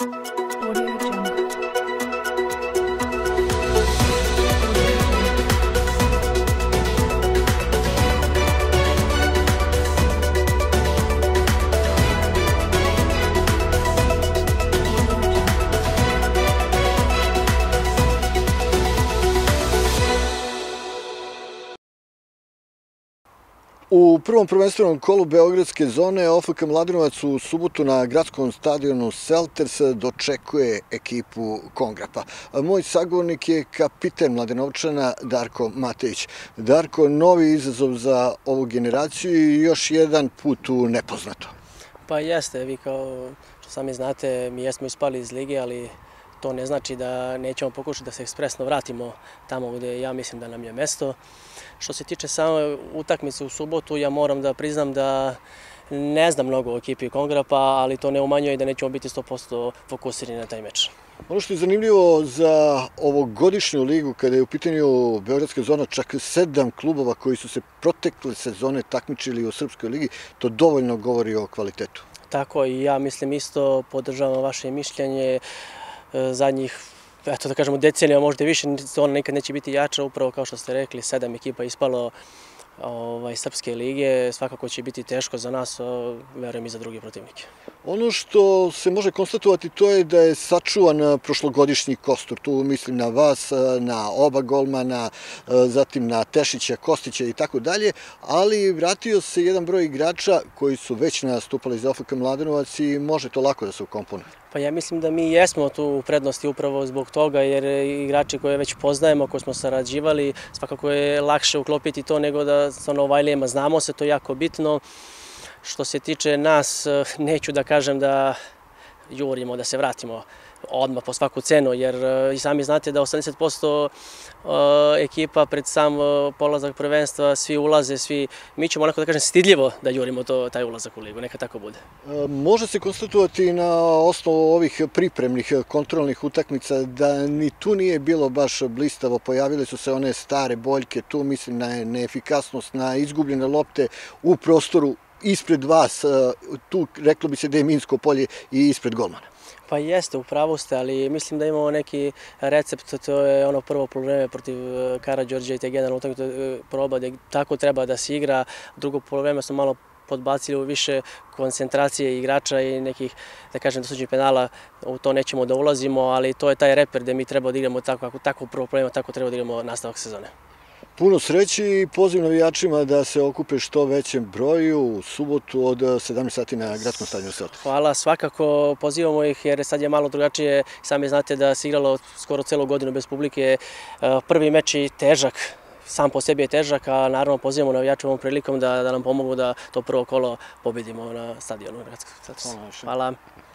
Audio Jungle. U prvom prvenstvenom kolu Beogradske zone OFK Mladenovac u subotu na gradskom stadionu Selters dočekuje ekipu Kongrapa. Moj sagovornik je kapiten Mladenovčana Darko Matejić. Darko, novi izazov za ovu generaciju i još jedan put u nepoznato. Pa jeste, vi kao što sami znate, mi jesmo ispali iz lige, ali to ne znači da nećemo pokušati da se ekspresno vratimo tamo gdje ja mislim da nam je mesto. Što se tiče same utakmice u subotu, ja moram da priznam da ne znam mnogo o ekipi Kongrapa, ali to ne umanjuje da nećemo biti 100% fokusirani na taj meč. Ono što je zanimljivo za ovogodišnju ligu, kada je u pitanju Beogradska zona, čak 7 klubova koji su se protekle sezone takmičili u Srpskoj ligi, to dovoljno govori o kvalitetu. Tako i ja mislim isto, podržavam vaše mišljenje. Zadnjih, eto da kažemo, decenija, možda više, ona nikad neće biti jača, upravo kao što ste rekli, 7 ekipa ispalo Srpske lige, svakako će biti teško za nas, verujem i za druge protivnike. Ono što se može konstatovati to je da je sačuvan prošlogodišnji kostur, tu mislim na vas, na oba golmana, zatim na Tešića, Kostića i tako dalje, ali vratio se jedan broj igrača koji su već nastupali za OFK Mladenovac i može to lako da se ukomponuje. Pa ja mislim da mi jesmo tu u prednosti upravo zbog toga, jer igrači koje već poznajemo, koje smo sarađivali, svakako je lakše uklopiti to nego da sa novajlijama, znamo se, to je jako bitno. Što se tiče nas, neću da kažem da jurimo, da se vratimo odmah po svaku cenu, jer i sami znate da 80% ekipa pred sam polazak prvenstva, svi ulaze, mi ćemo onako da kažem stidljivo da jurimo taj ulazak u ligu, neka tako bude. Može se konstatovati na osnovu ovih pripremnih kontrolnih utakmica da ni tu nije bilo baš blistavo, pojavile su se one stare boljke, tu mislim na neefikasnost, na izgubljene lopte u prostoru ispred vas, tu reklo bi se da je minsko polje i ispred golmana. Pa jeste, u pravu ste, ali mislim da imamo neki recept, to je ono prvo poluvreme protiv Karađorđa i te generalno utakmicu proba gdje tako treba da se igra, drugo poluvreme smo malo podbacili u više koncentracije igrača i nekih, da kažem, dosuđenih penala, u to nećemo da ulazimo, ali to je taj reper gdje mi treba da igramo tako, ako tako prvo poluvreme, tako treba da igramo nastavak sezone. Puno sreći i poziv navijačima da se okupe što većem broju u subotu od 17 sati na gradskom stadionu Selters. Hvala, svakako pozivamo ih jer sad je malo drugačije. Sami znate da se igralo skoro celu godinu bez publike. Prvi meč je težak, sam po sebi je težak, a naravno pozivamo navijače ovom prilikom da nam pomogu da to prvo kolo pobedimo na stadionu. Hvala.